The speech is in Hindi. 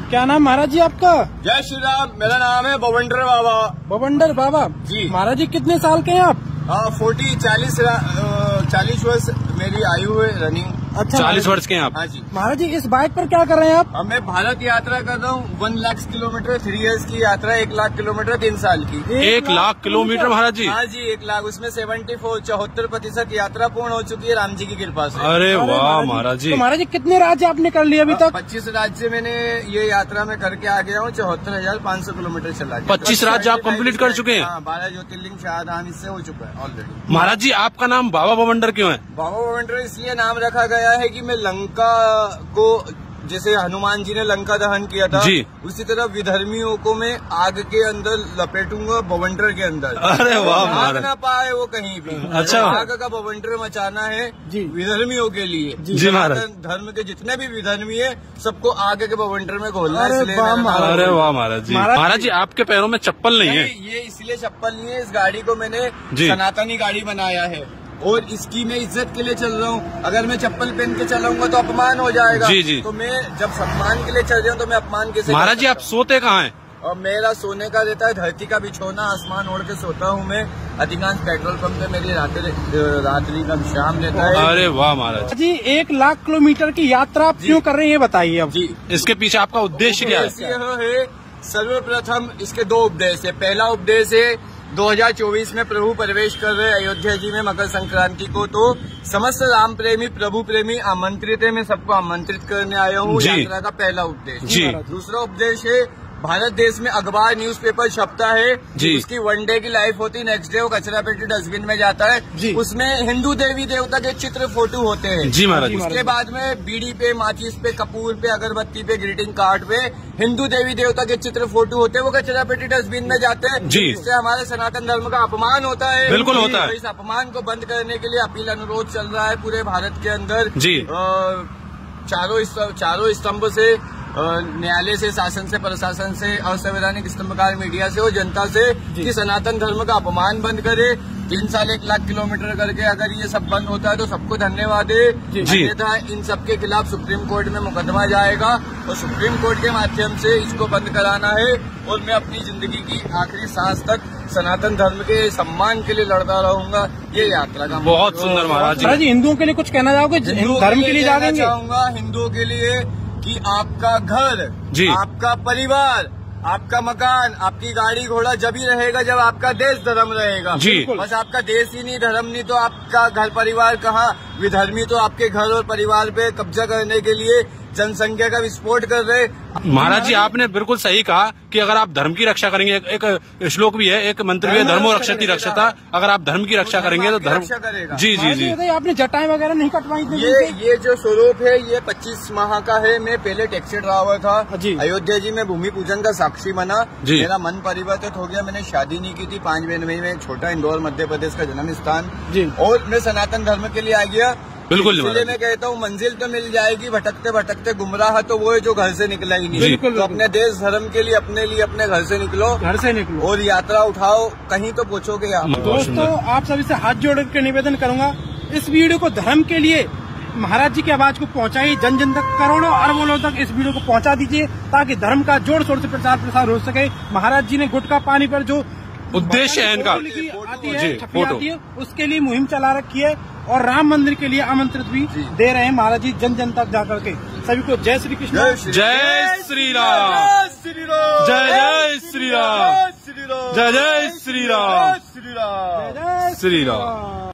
क्या नाम महाराज जी आपका? जय श्री राम। मेरा नाम है बवंडर बाबा। बवंडर बाबा जी। महाराज जी कितने साल के हैं आप? 40 वर्ष मेरी आयु है रनिंग। अच्छा 40 वर्ष के हैं आप? हाँ जी। महाराज जी इस बाइक पर क्या कर रहे हैं आप? अब मैं भारत यात्रा कर रहा हूँ 1 लाख किलोमीटर 3 इयर्स की यात्रा, 1 लाख किलोमीटर 3 साल की। 1 लाख किलोमीटर महाराज जी? हाँ जी 1 लाख, उसमें 74% यात्रा पूर्ण हो चुकी है राम जी की कृपा से। अरे वाह महाराज जी। तो महाराज जी कितने राज्य आपने कर लिए अभी तक? 25 राज्य मैंने ये यात्रा में करके आ गया हूँ। 74,500 किलोमीटर चला गया। 25 राज्य आप कंप्लीट कर चुके हैं? हाँ, 12 ज्योतिर्लिंग शाहजहां इससे हो चुका है ऑलरेडी। महाराज जी आपका नाम बाबा बवंडर क्यों है? बाबा बवंडर इसलिए नाम रखा गया है कि मैं लंका को, जैसे हनुमान जी ने लंका दहन किया था जी, उसी तरह विधर्मियों को मैं आग के अंदर लपेटूंगा बवंडर के अंदर। अरे वाह आग महाराज। ना पाए वो कहीं भी। अच्छा। आग का बवंडर मचाना है जी विधर्मियों के लिए। जी महाराज। धर्म के जितने भी विधर्मी है सबको आग के बवंडर में घोलना है। अरे वाह महाराज। अरे वाह महाराज जी। महाराज जी आपके पैरों में चप्पल नहीं है? ये इसलिए चप्पल नहीं है, इस गाड़ी को मैंने जी। सनातनी गाड़ी बनाया है और इसकी मैं इज्जत के लिए चल रहा हूँ। अगर मैं चप्पल पहन के चलाऊंगा तो अपमान हो जाएगा। जी जी। तो मैं जब सम्मान के लिए चल रहा हूँ तो मैं अपमान कैसे? महाराज जी आप सोते कहाँ हैं? और मेरा सोने का रहता है धरती का बिछोना, आसमान ओढ़ के सोता हूँ मैं। अधिकांश पेट्रोल पंप पे मेरी रात्रि का विश्राम लेता है। अरे वाह महाराज जी 1 लाख किलोमीटर की यात्रा आप क्यों कर रहे हैं बताइए अब? जी इसके पीछे आपका उद्देश्य क्या है? है सर्वप्रथम इसके 2 उपदेश है। पहला उपदेश है 2024 में प्रभु प्रवेश कर रहे अयोध्या जी में मकर संक्रांति को, तो समस्त राम प्रेमी प्रभु प्रेमी आमंत्रित है। मैं सबको आमंत्रित करने आया हूँ। यात्रा का पहला उपदेश जी। दूसरा उपदेश है भारत देश में अखबार न्यूज़पेपर छपता है जी। उसकी 1 डे की लाइफ होती है, नेक्स्ट डे वो कचरा पेटी डस्टबिन में जाता है जी। उसमें हिंदू देवी देवता के चित्र फोटो होते हैं। जी महाराज। उसके बाद में बीड़ी पे, माचिस पे, कपूर पे, अगरबत्ती पे, ग्रीटिंग कार्ड पे हिंदू देवी देवता के चित्र फोटो होते हैं, वो कचरा पेटी डस्टबिन में जाते हैं। जी। इससे हमारे सनातन धर्म का अपमान होता है। बिल्कुल होता है। तो इस अपमान को बंद करने के लिए अपील अनुरोध चल रहा है पूरे भारत के अंदर। जी। चारों स्तंभ से, न्यायालय से, शासन से, प्रशासन से, असंवैधानिक स्तंभकार मीडिया से और जनता से कि सनातन धर्म का अपमान बंद करे। 3 साल 1 लाख किलोमीटर करके अगर ये सब बंद होता है तो सबको धन्यवाद है। अन्यथा इन सबके खिलाफ सुप्रीम कोर्ट में मुकदमा जाएगा और सुप्रीम कोर्ट के माध्यम से इसको बंद कराना है। और मैं अपनी जिंदगी की आखिरी सांस तक सनातन धर्म के सम्मान के लिए लड़ता रहूंगा। ये यात्रा का बहुत सुंदर महाराज महाराज जी हिंदुओं के लिए कुछ कहना चाहोगे? धर्म के लिए जाएंगे? चाहूंगा हिंदुओं के लिए कि आपका घर जी, आपका परिवार, आपका मकान, आपकी गाड़ी घोड़ा जब ही रहेगा जब आपका देश धर्म रहेगा। जी। बस आपका देश ही नहीं, धर्म नहीं तो आपका घर परिवार कहाँ? विधर्मी तो आपके घर और परिवार पे कब्जा करने के लिए जनसंख्या का विस्फोट कर रहे। महाराज जी आपने बिल्कुल सही कहा कि अगर आप धर्म की रक्षा करेंगे, एक श्लोक भी है, एक मंत्र भी है, धर्मो रक्षति रक्षता। अगर आप धर्म की रक्षा करेंगे तो धर्म करेगा। जी जी जी। आपने जटाएं वगैरह नहीं कटवाई थी? ये जो स्वरूप है ये 25 माह का है। मैं पहले टैक्सी ड्राइवर था। अयोध्या जी में भूमि पूजन का साक्षी बना। मेरा मन परिवर्तित हो गया। मैंने शादी नहीं की थी 5 महीने में, छोटा इंदौर मध्य प्रदेश का जन्म स्थान, और मैं सनातन धर्म के लिए आ गया। बिल्कुल। इसलिए मैं कहता हूँ मंजिल तो मिल जाएगी, भटकते भटकते गुमराह तो वो है जो घर से निकला ही नहीं। तो अपने देश धर्म के लिए, अपने लिए, अपने घर से निकलो और यात्रा उठाओ, कहीं तो पहुंचोगे आप। दोस्तों आप सभी से हाथ जोड़ के निवेदन करूंगा, इस वीडियो को धर्म के लिए महाराज जी की आवाज को पहुंचाइए, जन जन तक, करोड़ों अरबों लोगों तक इस वीडियो को पहुंचा दीजिए ताकि धर्म का जोर शोर से प्रचार प्रसार हो सके। महाराज जी ने गुटखा पानी पर जो उद्देश्य है इनका आती है उसके लिए मुहिम चला रखी है और राम मंदिर के लिए आमंत्रित भी दे रहे हैं महाराज जी जन जन तक जाकर के। सभी को जय श्री कृष्ण, जय श्री राम, जय जय श्री राम, जय जय श्री राम, जय श्री राम।